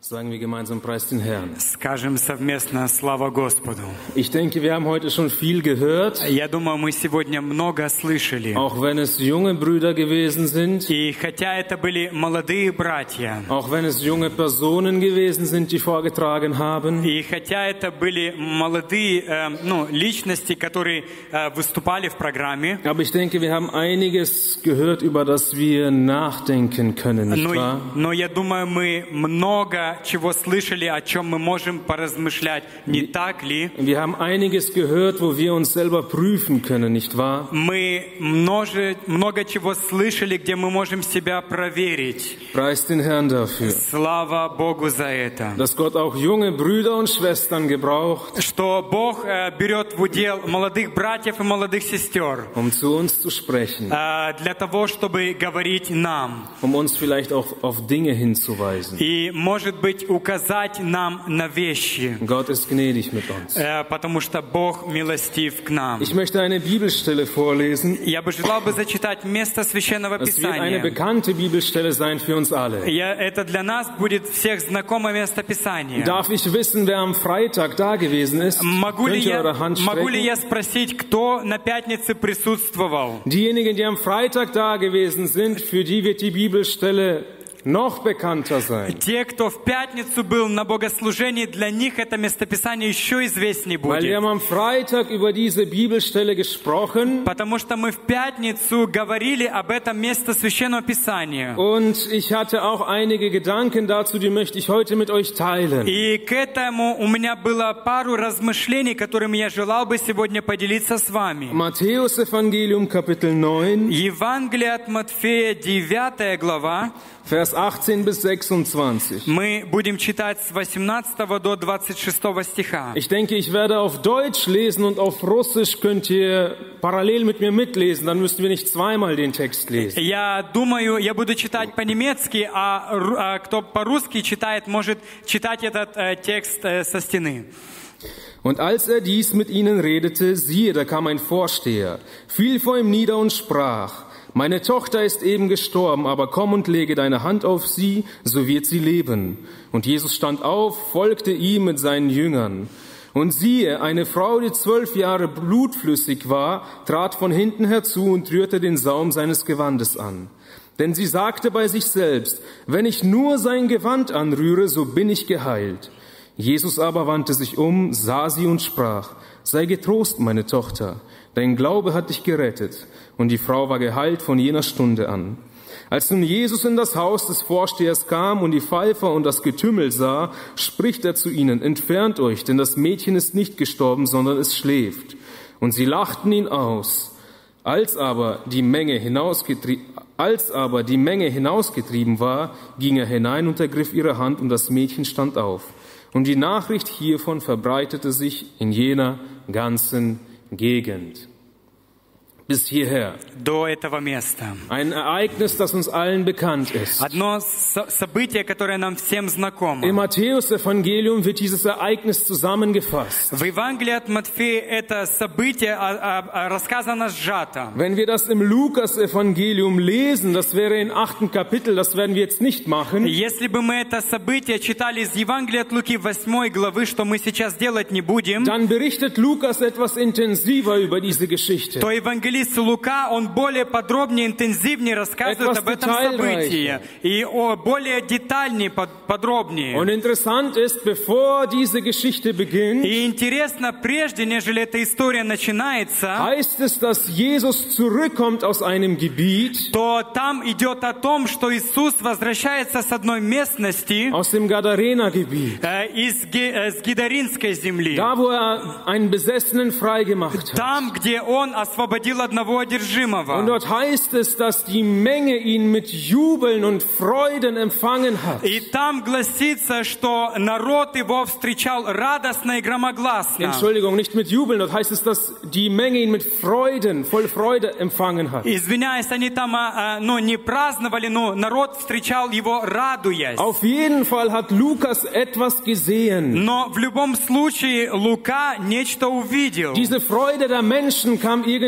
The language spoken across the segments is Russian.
Sagen wir gemeinsam, preis den Herrn. Скажем совместно «Слава Господу». Ich denke, wir haben heute schon viel gehört. Я думаю, мы сегодня много слышали. Auch wenn es junge Brüder gewesen sind. И хотя это были молодые братья. Auch wenn es junge Personen gewesen sind, die vorgetragen haben. И хотя это были молодые личности, которые выступали в программе. Aber ich denke, wir haben einiges gehört, über das wir nachdenken können, nicht wahr? Но я думаю, мы много чего слышали, о чем мы можем поразмышлять, не так ли? Wir haben einiges gehört, wo wir uns selber prüfen können, nicht wahr? Мы много чего слышали, где мы можем себя проверить. Preis den Herrn dafür. Слава Богу за это. Dass Gott auch junge Brüder und Schwestern gebraucht, Что Бог берет в удел молодых братьев и молодых сестер zu uns zu sprechen, для того, чтобы говорить нам. uns vielleicht auch auf Dinge hinzuweisen. И, может быть, указать нам на вещи. Gott ist gnädig mit uns. Потому что Бог милостив к нам. Ich möchte eine Bibelstelle vorlesen. Я бы желал зачитать место Священного Das wird eine Писания. bekannte Bibelstelle sein für uns alle. Это для нас будет всех знакомое место Писания. Darf ich wissen, wer am Freitag da gewesen ist? Könnt ihr eure Hand Могу ли я strecken? спросить, кто на пятнице присутствовал? Diejenigen, die am Freitag da gewesen sind, für die wird die Bibelstelle noch bekannter sein. Те, кто в пятницу был на богослужении, для них это местописание еще известнее Weil wir будет. haben am Freitag über diese Bibelstelle gesprochen Потому что мы в пятницу говорили об этом месте Священного Писания. und ich hatte auch einige Gedanken dazu, die möchte ich heute mit euch teilen. И к этому у меня было пару размышлений, которыми я желал бы сегодня поделиться с вами. Matthäus Evangelium Kapitel 9, Евангелие от Матфея, 9 глава. Vers 18 bis 26. Мы будем читать с 18 до 26 стиха. Ich denke, ich werde auf Deutsch lesen und auf Russisch könnt ihr parallel mit mir mitlesen, dann müssen wir nicht zweimal den Text lesen. Я думаю, я буду читать по-немецки, а кто по-русски читает, может читать этот текст со стены. Und als er dies mit ihnen redete, siehe, da kam ein Vorsteher, fiel vor ihm nieder und sprach: Meine Tochter ist eben gestorben, aber komm und lege deine Hand auf sie, so wird sie leben. Und Jesus stand auf, folgte ihm mit seinen Jüngern. Und siehe, eine Frau, die 12 Jahre blutflüssig war, trat von hinten herzu und rührte den Saum seines Gewandes an. Denn sie sagte bei sich selbst: Wenn ich nur sein Gewand anrühre, so bin ich geheilt. Jesus aber wandte sich um, sah sie und sprach: Sei getrost, meine Tochter, dein Glaube hat dich gerettet. Und die Frau war geheilt von jener Stunde an. Als nun Jesus in das Haus des Vorstehers kam und die Pfeifer und das Getümmel sah, spricht er zu ihnen: Entfernt euch, denn das Mädchen ist nicht gestorben, sondern es schläft. Und sie lachten ihn aus. Als aber die Menge hinausgetrieben war, ging er hinein und ergriff ihre Hand, und das Mädchen stand auf. Und die Nachricht hiervon verbreitete sich in jener ganzen Gegend. Bis hierher. До этого места. Ein Ereignis, das uns allen bekannt ist. Одно событие, которое нам всем знакомо. Im Matthäus-Evangelium wird dieses Ereignis zusammengefasst. В Евангелии от Матфея это событие рассказано сжато. Wenn wir das im Lukas-Evangelium lesen, das wäre im 8. Kapitel, das werden wir jetzt nicht machen. Если бы мы это событие читали из Евангелия от Луки 8 главы, что мы сейчас делать не будем, Dann berichtet Lukas etwas intensiver über diese Geschichte. то евангелист Лука, он более подробнее, интенсивнее рассказывает об этом событии. И более детальнее, подробнее. Und interessant ist, bevor diese Geschichte beginnt, И интересно, прежде нежели эта история начинается, heißt es, dass Jesus zurückkommt aus einem Gebiet, то там идет о том, что Иисус возвращается с одной местности, aus dem Gadarena-Gebiet, с Гидаринской земли. da wo er einen Besessenen freigemacht hat. Там, где Он освободил одного одержимого. Und dort heißt es, dass die Menge ihn mit Jubeln und Freuden empfangen hat. И там гласится, что народ его встречал радостно и громогласно. Entschuldigung, nicht mit Jubeln, dort heißt es, dass die Menge ihn mit Freuden, voll Freude empfangen hat. Извиняюсь, они там не праздновали, но народ встречал его радуясь. Auf jeden Fall hat Lukas etwas gesehen. Но в любом случае Лука нечто увидел. Diese Freude der Menschen kam irgendwie zum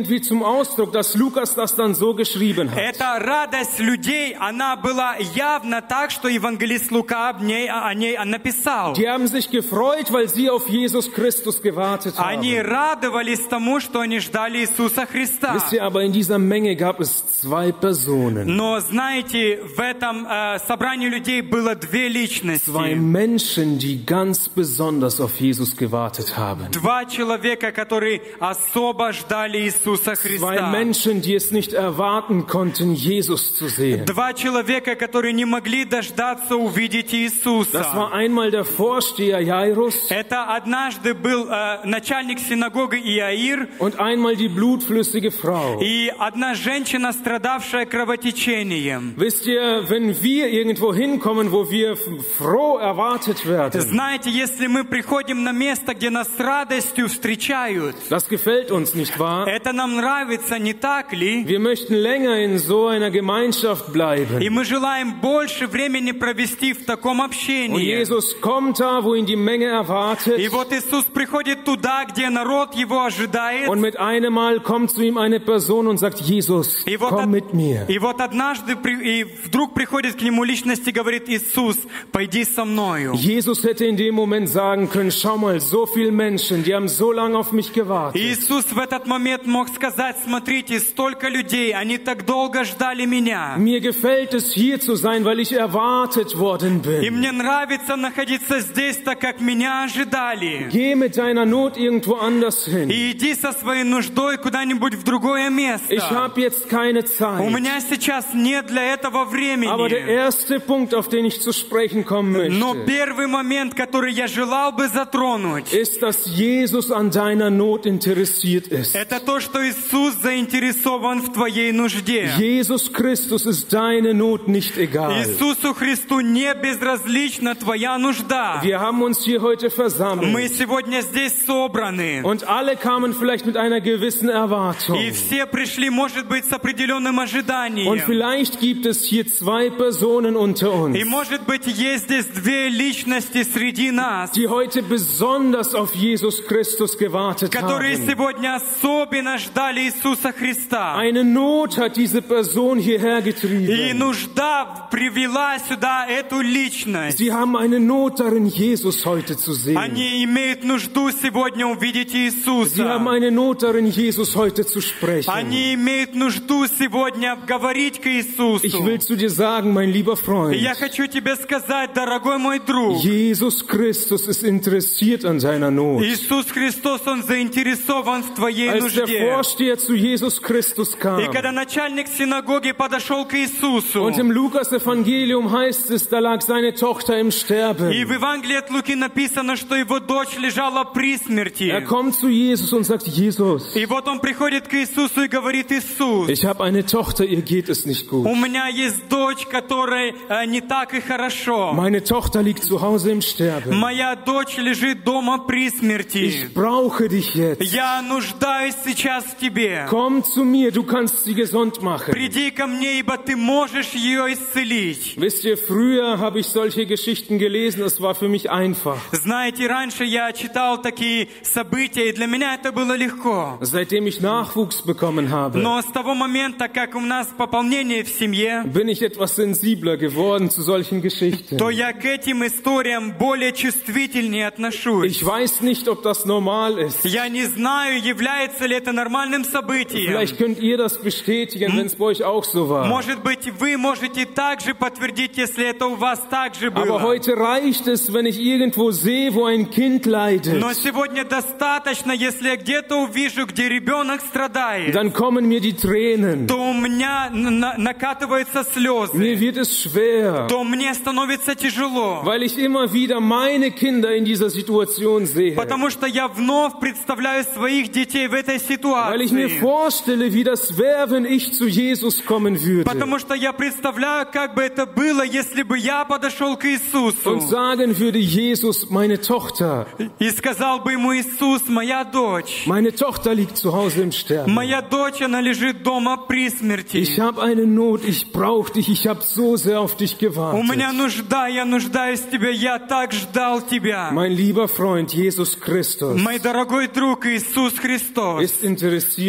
Ausdruck, dass Lukas das dann so geschrieben hat. Эта радость людей, она была явно так, что евангелист Лука о ней написал. Die haben sich gefreut, weil sie auf Jesus Christus gewartet haben. Они радовались тому, что они ждали Иисуса Христа. Wisst ihr, aber in dieser Menge gab es zwei Personen. Но знаете, в этом собрании людей было две личности. Zwei Menschen, die ganz besonders auf Jesus gewartet haben. Два человека, которые особо ждали Иисуса Христа. Zwei Menschen, die es nicht erwarten konnten, Jesus zu sehen. Два человека, которые не могли дождаться увидеть Иисуса. Das war einmal der Vorsteher Jairus. Это однажды был начальник синагоги Иаир. Und einmal die blutflüssige Frau. И одна женщина, страдавшая кровотечением. Wisst ihr, wenn wir irgendwo hinkommen, wo wir froh erwartet werden, Знаете, если мы приходим на место, где нас с радостью встречают, das gefällt uns, nicht wahr? это нам нравится, не так ли? Wir möchten länger in so einer Gemeinschaft И bleiben. мы желаем больше времени провести в таком Und общении. Jesus kommt da, wo ihn die Menge erwartet. И вот Иисус приходит туда, где народ его ожидает. Und mit einem Mal kommt zu ihm eine Person und sagt, Jesus, И вот, komm mit mir. и вот однажды и вдруг приходит к нему личность и говорит: Иисус, пойди со мною. Jesus hätte in dem Moment sagen können, schau mal, so viele Menschen, die haben so lange auf mich gewartet. Иисус в этот момент мог сказать: смотрите, столько людей, они так долго ждали меня. Mir gefällt es, hier zu sein, weil ich erwartet worden И bin. мне нравится находиться здесь, так как меня ожидали. Geh mit deiner Not irgendwo anders hin. И иди со своей нуждой куда-нибудь в другое Ich место. habe jetzt keine У Zeit. меня сейчас нет для этого Aber der времени. erste Punkt, auf den ich zu sprechen kommen Но möchte, первый момент, который я желал бы затронуть, ist, dass Jesus an deiner Not interessiert ist. это то, что Иисус заинтересован в твоей нужде. Jesus Christus ist deine Not nicht egal. Иисусу Христу не безразлична твоя нужда. Wir haben uns hier heute Мы versammelt сегодня здесь собраны. und alle kamen vielleicht mit einer gewissen Erwartung. И все пришли, может быть, с определенным Und ожиданием. vielleicht gibt es hier zwei Personen unter uns, И, может быть, есть здесь две личности среди нас, die heute besonders auf Jesus Christus gewartet которые haben. сегодня особенно ждали Иисуса Христа. Eine Not hat diese Person hierher И getrieben. нужда привела сюда эту личность. Sie haben eine Not darin, Jesus heute zu sehen. Они имеют нужду сегодня увидеть Sie haben Иисуса. eine Not darin, Jesus heute zu sprechen. Они имеют нужду сегодня говорить к Ich Иисусу. will zu dir sagen, mein lieber И Freund, я хочу тебе сказать, дорогой мой друг, Jesus Christus ist interessiert an deiner Not. Иисус Христос, Он заинтересован в твоей Als der нужде. Vorsteher zu Jesus Christus И kam, когда начальник синагоги подошел к Иисусу, und im Lukas-Evangelium heißt es, da lag seine Tochter im и Sterben. в Евангелии от Луки написано, что его дочь лежала при смерти. Kommt zu Jesus und sagt, Jesus, И вот он приходит к Иисусу и говорит: Иисус, ich habe eine Tochter, ihr geht es nicht gut. у меня есть дочь, которой не так и хорошо. Meine Tochter liegt zu Hause im Sterben. Моя дочь лежит дома при смерти. Ich brauche dich jetzt. Я нуждаюсь сейчас в тебе. Komm zu mir, du kannst sie gesund machen. Приди ко мне, ибо ты можешь ее исцелить. Wisst ihr, früher habe ich solche Geschichten gelesen, es war für mich einfach. Знаете, раньше я читал такие события, и для меня это было легко. Seitdem ich Nachwuchs bekommen habe, Но с того момента, как у нас пополнение в семье, bin ich etwas sensibler geworden zu solchen Geschichten. то я к этим историям более чувствительнее отношусь. Ich weiß nicht, ob das normal ist. Я не знаю, является ли это нормальным событием. Vielleicht könnt ihr das bestätigen, wenn es bei euch auch so war. Может быть, вы можете также подтвердить, если это у вас также Aber было. heute reicht es, wenn ich irgendwo sehe, wo ein Kind leidet. Но сегодня достаточно, если я где-то увижу, где ребенок страдает, Dann kommen mir die Tränen. то у меня накатываются слезы, Mir wird es schwer, то мне становится тяжело. weil ich immer wieder meine Kinder in dieser Situation sehe. Потому что я вновь представляю своих детей в этой Weil ich mir ситуации. vorstelle, wie das wäre, wenn ich zu Jesus kommen würde. Потому что я представляю, как бы это было, если бы я подошел к Und Иисусу sagen würde, Jesus, meine Tochter и сказал бы ему: Иисус, моя дочь, liegt zu Hause im Sterben. моя дочь, она лежит дома при смерти. Ich habe eine Not, ich brauche dich, ich habe so sehr auf dich У меня gewartet. нужда, я нуждаюсь в тебе, я так ждал тебя. Mein lieber Freund, Jesus Christus Мой дорогой друг Иисус Христос, ist interessiert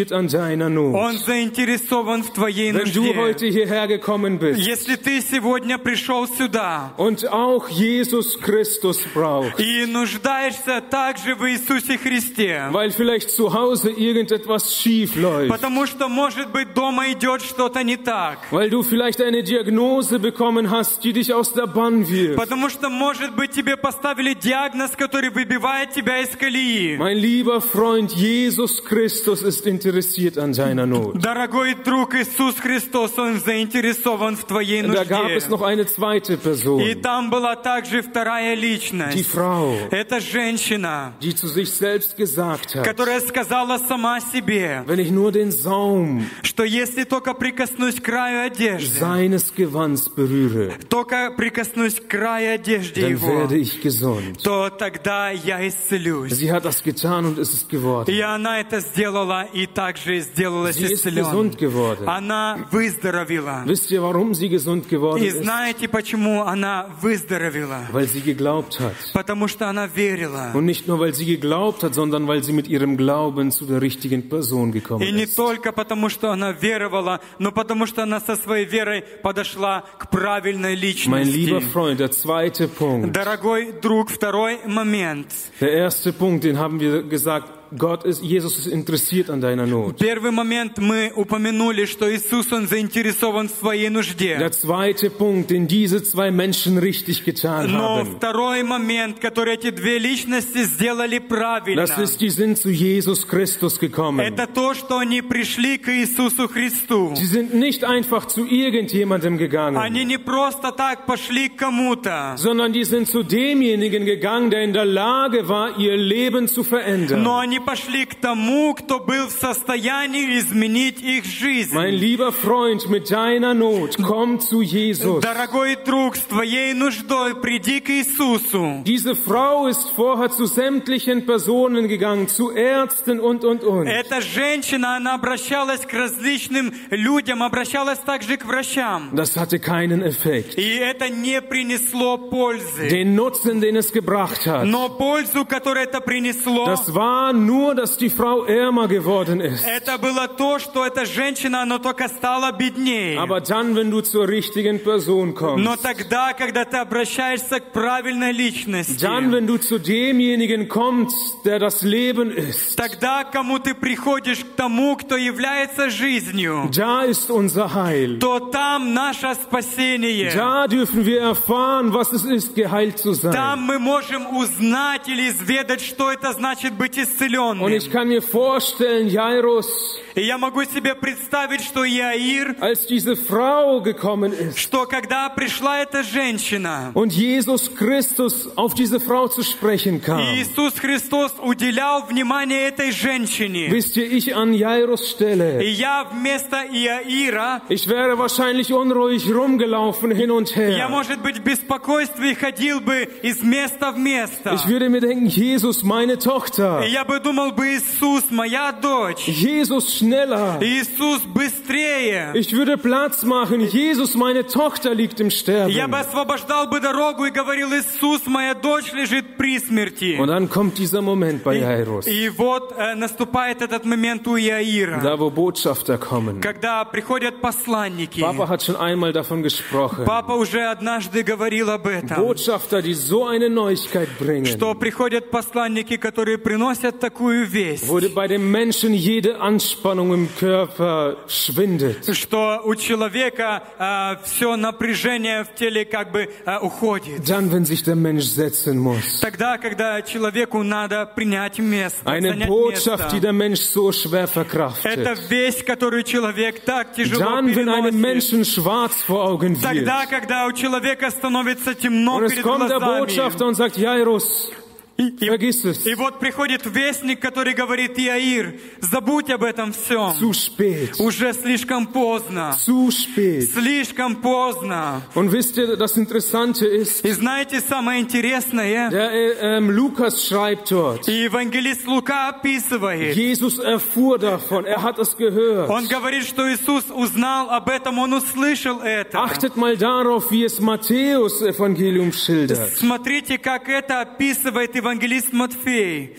interessiert an deiner Not. Он заинтересован в твоей Wenn du нужде. heute hierher gekommen bist Если ты сегодня пришел сюда und auch Jesus Christus brauchst, и нуждаешься также в Иисусе Христе, weil vielleicht zu Hause irgendetwas schief läuft, потому что, может быть, дома идет что-то не так, weil du vielleicht eine Diagnose bekommen hast, die dich aus der Bahn wirft. потому что, может быть, тебе поставили диагноз, который выбивает тебя из колеи. Mein lieber Freund, Jesus Christus ist interessiert an deiner Not. Дорогой друг, Иисус Христос, Он заинтересован в твоей Und da gab нужде. es noch eine zweite Person, И там была также вторая die личность. Frau, Это женщина, die zu sich selbst gesagt hat, которая сказала сама себе, wenn ich nur den Saum что если только прикоснусь к краю одежды, seines Gewands berühre, только прикоснусь к краю одежды dann Его, werde ich gesund. то тогда я исцелюсь. Sie hat das getan und es ist geworden. И она это сделала, и также сделалась Sie ist исцелен. gesund geworden. Она выздоровела. Wisst ihr, warum sie gesund geworden И ist? знаете, почему она выздоровела? Weil sie geglaubt hat. Потому что она верила. Und nicht nur, weil sie geglaubt hat, sondern weil sie mit ihrem Glauben zu der richtigen Person gekommen И не ist. только потому, что она веровала, но потому, что она со своей верой подошла к правильной Mein lieber личности. Freund, der zweite Punkt. Дорогой друг, второй момент. Der erste Punkt, den haben wir gesagt, Jesus ist interessiert an deiner Not. Первый момент мы упомянули, что Иисус, Он заинтересован в своей нужде. Der zweite Punkt, den diese zwei Menschen richtig getan Но haben, второй момент, который эти две личности сделали правильно, das ist, die sind zu Jesus Christus gekommen. это то, что они пришли к Иисусу Христу. Sie sind nicht einfach zu irgendjemandem Они gegangen, не просто так пошли к кому-то, sondern die sind zu demjenigen gegangen, der in der Lage war, ihr Leben zu verändern. но они пошли к тому, кто был в состоянии изменить их жизнь. Mein lieber Freund, mit deiner Not, komm zu Jesus. Дорогой друг, с твоей нуждой приди к Иисусу. Diese Frau ist vorher zu sämtlichen Personen gegangen, zu Ärzten und. Эта женщина, она обращалась к различным людям, обращалась также к врачам. Das hatte keinen Effekt. И это не принесло пользы. Den Nutzen, den es gebracht hat, Но пользу, которую это принесло, das war nur, dass die Frau ärmer geworden ist. это было то, что эта женщина, она только стала беднее. Aber dann, wenn du zur richtigen Person Но kommst, тогда, когда ты обращаешься к правильной личности, dann, wenn du zu demjenigen kommst, der das Leben ist, тогда, кому ты приходишь, к тому, кто является жизнью, da ist unser Heil. то там наше спасение. Da dürfen wir erfahren, was es ist, geheilt zu sein. Там мы можем узнать или изведать, что это значит быть исцеленным. Und ich kann mir vorstellen, Jairus, И я могу себе представить, что Иаир, als diese Frau gekommen ist что когда пришла эта женщина, und Jesus Christus auf diese Frau zu sprechen kam. и Иисус Христос уделял внимание этой женщине, Wisst ihr, ich an Jairus и Stelle, я вместо Иаира, ich wäre wahrscheinlich unruhig rumgelaufen hin und я, her. может быть, в беспокойстве ходил бы из места в место. Ich würde mir denken, Jesus, meine Tochter. И я бы думал бы, Иисус, моя дочь, Jesus, schneller. Иисус, быстрее. Ich würde Platz machen. Jesus, meine Tochter liegt im Я бы Sterben. освобождал бы дорогу и говорил, Иисус, моя дочь лежит при смерти. Und dann kommt dieser Moment bei Jairus, И вот наступает этот момент у Иаира, da wo Botschafter kommen. когда приходят посланники. Papa hat schon einmal davon gesprochen. Папа уже однажды говорил об этом, Botschafter, die so eine Neuigkeit bringen, что приходят посланники, которые приносят такую весть, wo bei dem Menschen jede Anspannung im Körper schwindet. что у человека все напряжение в теле как бы уходит. Dann, wenn sich der Mensch setzen muss. Тогда, когда человеку надо принять место, Eine занять Botschaft, die место. der Mensch so schwer Это verkraftet. весть, которую человек так тяжело Dann, wenn einem переносит. Menschen schwarz vor Augen wird. Тогда, когда у человека становится темно Und es перед kommt der глазами. Botschafter und sagt, Jairus, vergiss es. И вот приходит вестник, который говорит: Иаир, забудь об этом всем. Zu spät. Уже слишком поздно. Zu spät. Слишком поздно. Und wisst ihr, das Interessante ist, И знаете, самое интересное, der Lukas schreibt dort, и евангелист Лука описывает, Jesus erfuhr davon, hat es gehört. он говорит, что Иисус узнал об этом, он услышал это. Achtet mal darauf, wie es Matthäus Evangelium schildert. Смотрите, как это описывает евангелист Матфей.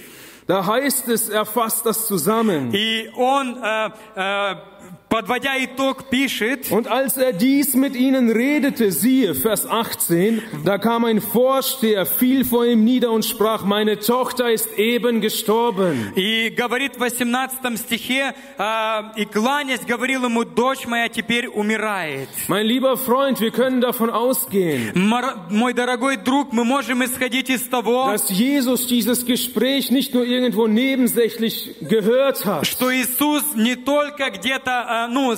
Da heißt es, er fasst das zusammen. И он, подводя итог, пишет: Und als er dies mit ihnen redete, siehe, Vers 18, da kam ein Vorsteher, fiel vor ihm nieder und sprach, meine Tochter ist eben gestorben. И говорит в 18 стихе, и кланясь, говорил ему: дочь моя теперь умирает. Mein lieber Freund, wir können davon ausgehen, Мой дорогой друг, мы можем исходить из того, dass Jesus dieses Gespräch nicht nur irgendwo nebensächlich gehört hat, что Иисус не только где-то,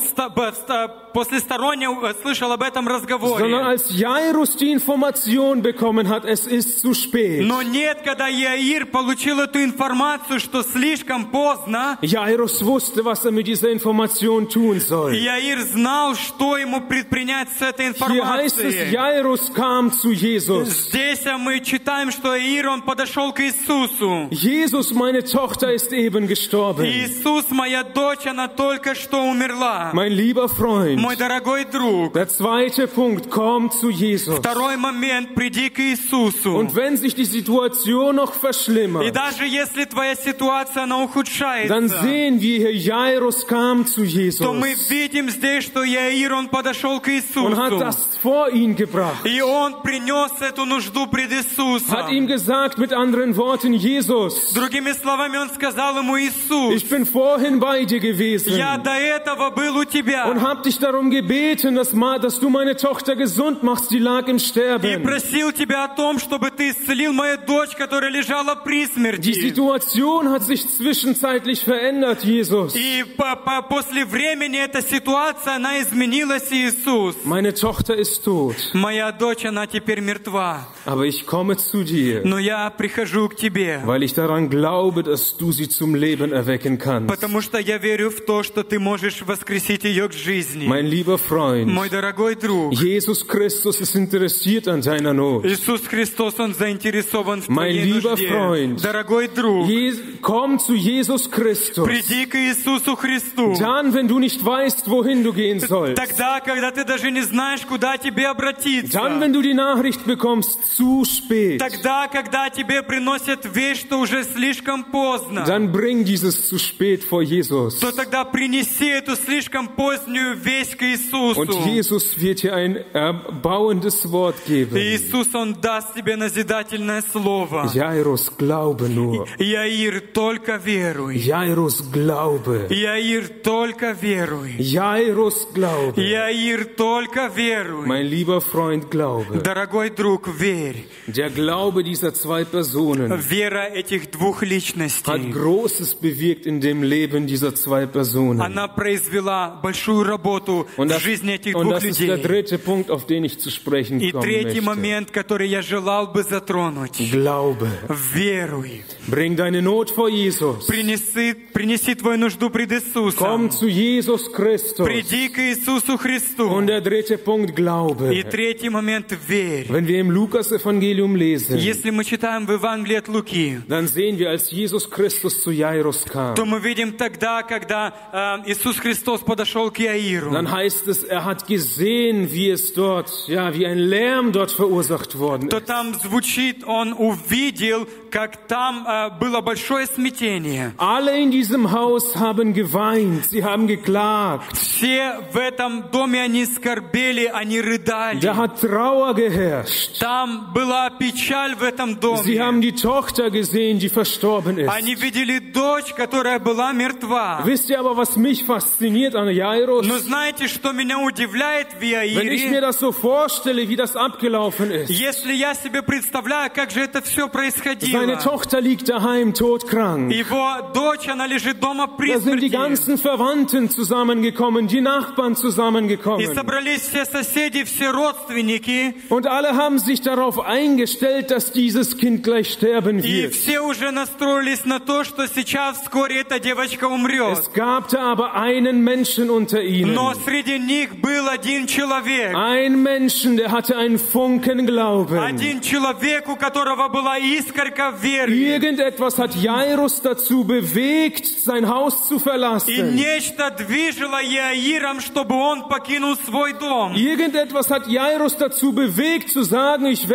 послесторонне слышал об этом sondern разговоре. als Jairus die Information bekommen hat, es ist zu spät. Но нет, когда Яир получил эту информацию, что слишком поздно, Jairus wusste, was er mit dieser Information tun soll. Яир знал, что ему предпринять с этой Hier heißt es, информацией. Jairus kam zu Jesus. Здесь мы читаем, что Яир, он подошел к Иисусу. Jesus, meine Tochter ist eben gestorben. Иисус, моя дочь, она только что умерла. Mein lieber Freund, Мой дорогой друг, der zweite Punkt, komm zu Jesus. второй момент, приди к Иисусу. Und wenn sich die Situation noch И verschlimmert, даже если твоя ситуация, она dann ухудшается, sehen wir hier, Jairus kam zu то мы Jesus видим здесь, что Яир, он подошел к und hat Иисусу. das vor ihn gebracht. И он принес эту нужду пред Hat Иисусом. ihm gesagt mit anderen Worten, Jesus, Другими словами, он сказал ему: Иисус, ich bin vorhin bei dir gewesen я до этого был у тебя. und habe dich darum gebeten, dass du meine Tochter gesund machst, die lag im И Sterben. просил тебя о том, чтобы ты исцелил мою дочь, которая лежала при Die смерти. Situation hat sich zwischenzeitlich verändert, Jesus. И после времени эта ситуация, она изменилась, Иисус. Meine Tochter ist tot, Моя дочь, она теперь мертва. aber ich komme zu dir, Но я прихожу к тебе, weil ich daran glaube, dass du sie zum Leben erwecken kannst. потому что я верю в то, что ты можешь воскресить ее к жизни. Mein lieber Freund, Мой дорогой друг, Jesus Christus ist interessiert an deiner Not. Иисус Христос, Он заинтересован в Mein твоей lieber нужде. Freund, Дорогой друг, Komm zu Jesus Christus. приди к Иисусу Христу. Dann, wenn du nicht weißt, wohin du gehen sollst. Тогда, когда ты даже не знаешь, куда тебе обратиться. Dann, wenn du die Nachricht bekommst, zu spät. Тогда, когда тебе приносят вещь, что уже слишком поздно. Dann bring dieses zu spät vor Jesus. То тогда принеси эту слишком позднюю весть к Иисусу. Und Jesus wird dir ein erbauendes Wort geben. Иисус, Он даст тебе назидательное слово. Jairus, glaube nur. Яир, только веруй. Jairus, glaube. Яир, только веруй. Jairus, glaube. Яир, только веруй. Mein lieber Freund, glaube. Дорогой друг, верь. Der Glaube dieser zwei Personen Вера этих двух личностей, hat Großes bewirkt in dem Leben dieser zwei Personen. она произвела большую работу Und в das, жизни этих und двух das ist der людей. dritte Punkt, auf den ich zu sprechen И kommen третий möchte. момент, который я желал бы затронуть. Glaube. Веруй. Bring deine Not vor Jesus. Принеси твою нужду пред Иисусом. Komm zu Jesus Christus. Приди к Иисусу Христу. Und der dritte Punkt, Glaube. И третий момент, верь. Wenn wir im Lukas-Evangelium lesen, Если мы читаем в Евангелии от Луки, dann sehen wir, als Jesus Christus zu Jairus kam, то мы видим тогда, когда Иисус Христос подошел к Яиру. dann heißt es, er hat gesehen, wie es dort, wie ein Lärm dort verursacht worden То ist. там звучит, он увидел, как там было большое смятение. Alle in diesem Haus haben geweint, sie haben geklagt. Все в этом доме, они скорбели, они рыдали. Da hat Trauer geherrscht. Там была печаль в этом Sie доме. haben die Tochter gesehen, die verstorben ist. Они видели дочь, которая была мертва. Wisst ihr aber, was mich fasziniert an Jairus? Но знаете, что меня удивляет в Wenn ich mir Яире? das so vorstelle, wie das abgelaufen ist. Если я себе представляю, как же это все происходило. Seine Tochter liegt daheim, todkrank. Его дочь, она лежит дома при Da sind die смерти. ganzen Verwandten zusammengekommen, die Nachbarn И zusammengekommen. собрались все соседи, все родственники. Und alle haben sich darauf eingestellt, dass dieses Kind gleich sterben И wird. все уже настроились на то, что сейчас вскоре эта девочка умрет. Es gab da aber einen Menschen unter ihnen. Но среди них был один человек. Ein Menschen, der hatte einen Funken Glauben. Один человек, у которого была искорка веры. Irgendetwas hat Jairus dazu bewegt, sein Haus zu И verlassen. нечто движило Яиром, чтобы он покинул свой дом. Irgendetwas hat Jairus dazu bewegt, zu sagen, ich werde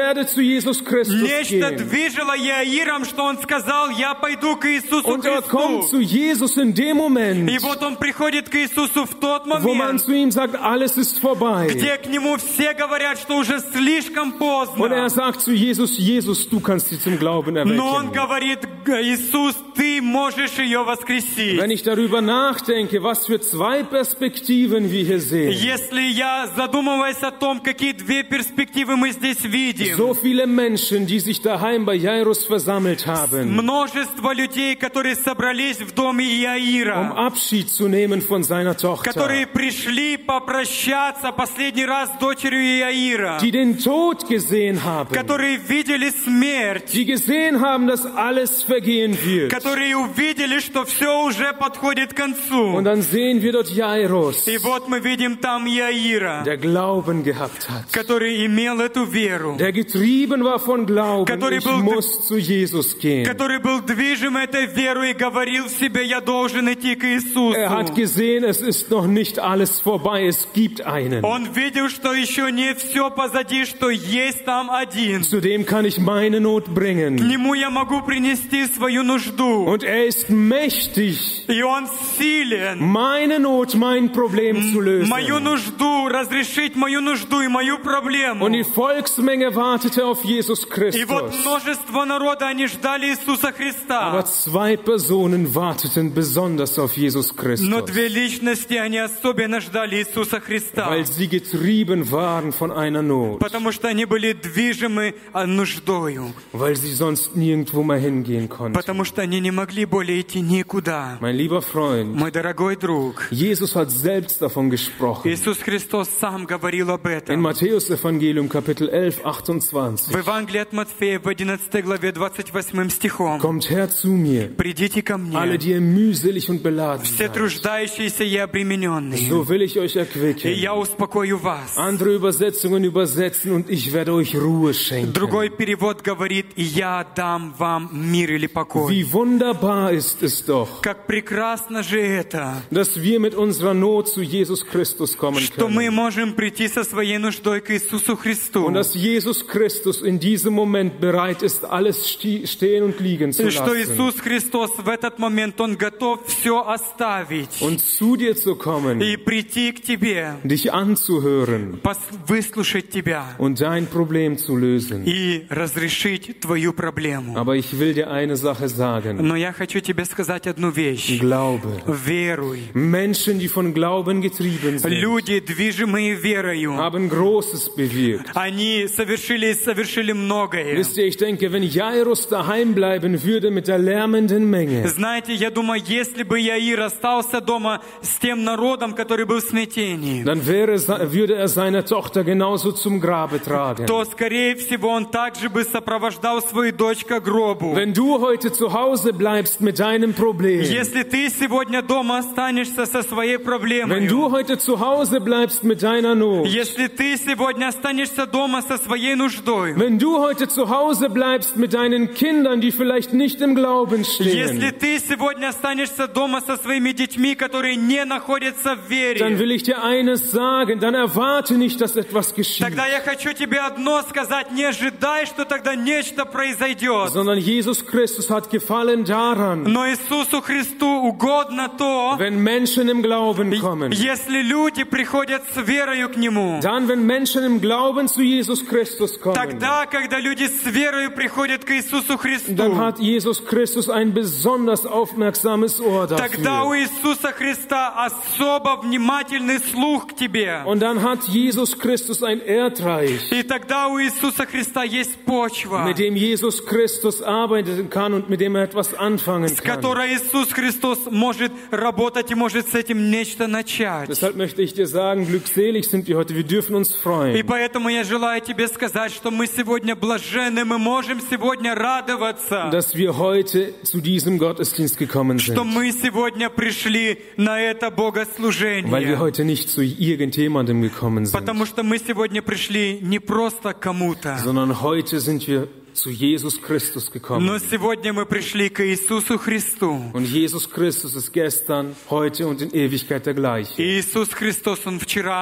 werde zu Jesus Christus Нечто gehen. движило Яиром, что он сказал, я пойду к Иисусу Und kommt Христу. zu Jesus in dem Moment, И вот он приходит к Иисусу в тот wo man момент, zu ihm sagt, alles ist vorbei. где к нему все говорят, что уже слишком Und поздно. sagt zu Jesus, Jesus, du kannst sie zum Glauben Но он erwecken. говорит, Иисус, ты можешь ее воскресить. Wenn ich darüber nachdenke, was für zwei Perspektiven wir hier sehen. Если я задумываюсь о том, какие две перспективы мы здесь видим, So viele Menschen, die sich daheim bei Jairus versammelt haben, множество людей, которые собрались в доме Иаира, Abschied zu nehmen von seiner Tochter, которые пришли попрощаться последний раз с дочерью Иаира, die den Tod gesehen haben, которые видели смерть, die gesehen haben, dass alles vergehen wird. которые увидели, что все уже подходит к концу. Und dann sehen wir dort Jairus, И вот мы видим там Иаира, der Glauben gehabt hat, который имел эту веру, der getrieben war von Glauben, Который ich был- muss zu Jesus gehen. который был движим этой верой и говорил в себе, я должен идти к Иисусу. Hat gesehen, es ist noch nicht alles vorbei, es gibt einen. Он видел, что еще не все позади, что есть там один. Zu dem kann ich meine Not К bringen. нему я могу принести свою нужду. Und er ist mächtig, И он силен. meine Not, mein Problem zu Мою lösen. нужду, разрешить мою нужду и мою проблему. Und die Volksmenge wartete auf Jesus И вот Christus. множество народа, они ждали Иисуса Aber Христа. zwei Personen warteten besonders auf Jesus Но Christus, две личности, они особенно ждали Иисуса Христа. weil sie getrieben waren von einer Not, Потому что они были движимы нуждою. weil sie sonst nirgendwo mehr hingehen konnten. Потому что они не могли более идти никуда. Mein lieber Freund, Мой дорогой друг, Jesus hat selbst davon gesprochen. Иисус Христос сам говорил об In этом. Matthäus Evangelium Kapitel 11, В 28. Евангелии от Матфея в 11 главе 28 стихом. Kommt her zu mir, «Придите ко alle, мне, die ihr mühselig und beladen все seid. труждающиеся и обремененные, So will ich euch и erquicken. я успокою вас». Andere Übersetzungen übersetzen und ich werde euch Ruhe schenken. Другой перевод говорит, «И я дам вам мир или покой». Wie wunderbar ist es doch, Как прекрасно же это, dass wir mit unserer Not zu Jesus Christus kommen что мы können. можем прийти со своей нуждой к Иисусу Христу. Und dass Jesus Christus in diesem Moment bereit ist, alles stehen und liegen zu И что lassen. Иисус Христос в этот момент, Он готов все оставить Und zu dir zu kommen, и прийти к тебе, dich anzuhören выслушать тебя und dein Problem zu lösen. и разрешить твою проблему. Aber ich will dir eine Sache sagen. Но я хочу тебе сказать одну вещь. Glaube. Веруй. Menschen, die von Glauben getrieben sind, Люди, движимые верою, haben Großes bewirkt. они совершили многое. Wisst ihr, ich denke, wenn Jairus daheim bleiben würde mit der lärmenden Menge, Знаете, я думаю, если бы Яир остался дома с тем народом, который был в смятении, dann würde er seine Tochter genauso zum Grabe tragen. то, скорее всего, он также бы сопровождал свою дочь к гробу. Wenn du heute zu Hause bleibst mit deinem Problem, Если ты сегодня дома останешься со своей wenn проблемой, du heute zu Hause bleibst mit deiner Not, если ты сегодня останешься дома со своей нуждой, wenn du heute zu Hause bleibst mit deinen Kindern, die vielleicht nicht im Glauben если stehen, ты сегодня останешься дома со своими детьми, которые не находятся в dann вере, will ich dir eines sagen, dann erwarte nicht, dass etwas geschieht, тогда я хочу тебе одно сказать, не ожидай, что тогда нечто произойдет. sondern Jesus Christus hat gefallen daran, Но Иисусу Христу угодно то, wenn Menschen im Glauben kommen. если люди приходят с верою к Нему. Dann, wenn Menschen im Glauben zu Jesus Christus kommen, Тогда, когда люди с верою приходят к Иисусу dann Христу, hat Jesus Christus ein besonders aufmerksames Ohr тогда у dafür. Иисуса Христа особо внимательный слух к тебе. Und dann hat Jesus Christus ein Erdreich, И тогда у Иисуса Христа есть почва, mit dem Jesus Christus arbeiten kann und mit dem er etwas anfangen с kann. которой Иисус Христос может работать и может с этим нечто начать. Deshalb möchte ich dir sagen, glückselig sind wir heute, wir dürfen uns И freuen, поэтому я желаю тебе сказать, что мы сегодня блаженны, мы можем сегодня радоваться, dass wir heute zu diesem Gottesdienst gekommen что sind, мы сегодня пришли на это weil wir богослужение. heute nicht zu irgendjemandem gekommen sind, Потому что мы сегодня пришли не просто к кому-то, sondern heute sind wir zu Jesus Christus но gekommen. сегодня мы пришли к Иисусу Христу. Und Jesus Christus ist gestern, heute und in Ewigkeit der gleiche. И Иисус Христос, Он вчера,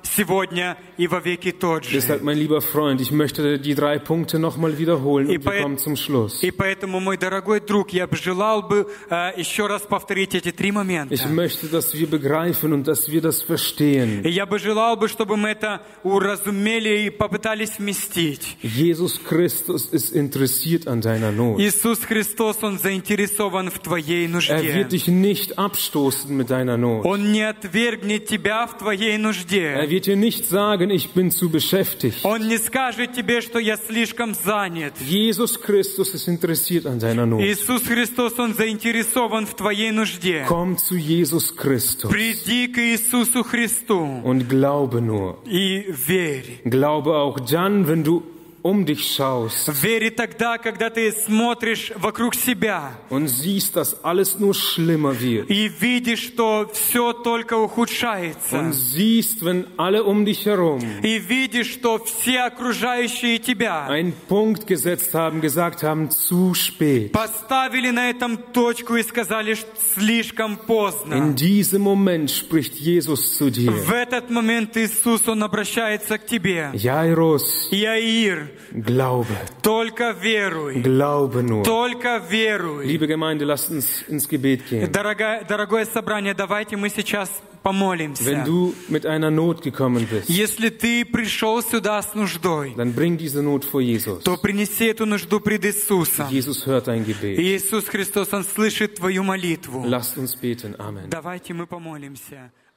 сегодня и во веки тот же. Deshalb, mein lieber Freund, ich möchte die 3 Punkte nochmal wiederholen und wir kommen zum Schluss. И поэтому, мой дорогой друг, я бы желал бы еще раз повторить эти 3 момента. Ich möchte, dass wir begreifen und dass wir das verstehen. И я бы желал бы, чтобы мы это уразумели и попытались вместить. Jesus Christus ist interessiert an deiner Not. Иисус Христос, Он заинтересован в твоей нужде. Wird dich nicht abstoßen mit deiner Not. Он не отвергнет тебя в твоей нужде. Wird dir nicht sagen, ich bin zu beschäftigt. Он не скажет тебе, что я слишком занят. Jesus Christus ist interessiert an deiner Not. Иисус Христос, Он заинтересован в твоей нужде. Komm zu Jesus Christus. Приди к Иисусу Христу. Und glaube nur. И верь. Glaube auch dann, wenn du dich schaust. Верь тогда, когда ты смотришь вокруг себя. Und siehst, dass alles nur schlimmer wird. И видишь, что все только ухудшается. Und siehst, wenn alle dich herum И видишь, что все окружающие тебя einen Punkt gesetzt haben, gesagt haben, zu spät. Поставили на этом точку и сказали, что слишком поздно. In diesem Moment spricht Jesus zu dir. В этот момент Иисус, Он обращается к тебе. Jairus, Яир, glaube. Только веруй. Glaube nur. Только веруй. Liebe Gemeinde, lasst uns ins Gebet gehen. Дорогое собрание, давайте мы сейчас помолимся. Wenn du mit einer Not gekommen bist, Если ты пришел сюда с нуждой, dann bring diese Not vor Jesus. то принеси эту нужду пред Иисусом. Jesus hört dein Gebet. И Иисус Христос, Он слышит твою молитву. Lasst uns beten. Amen. Давайте мы помолимся.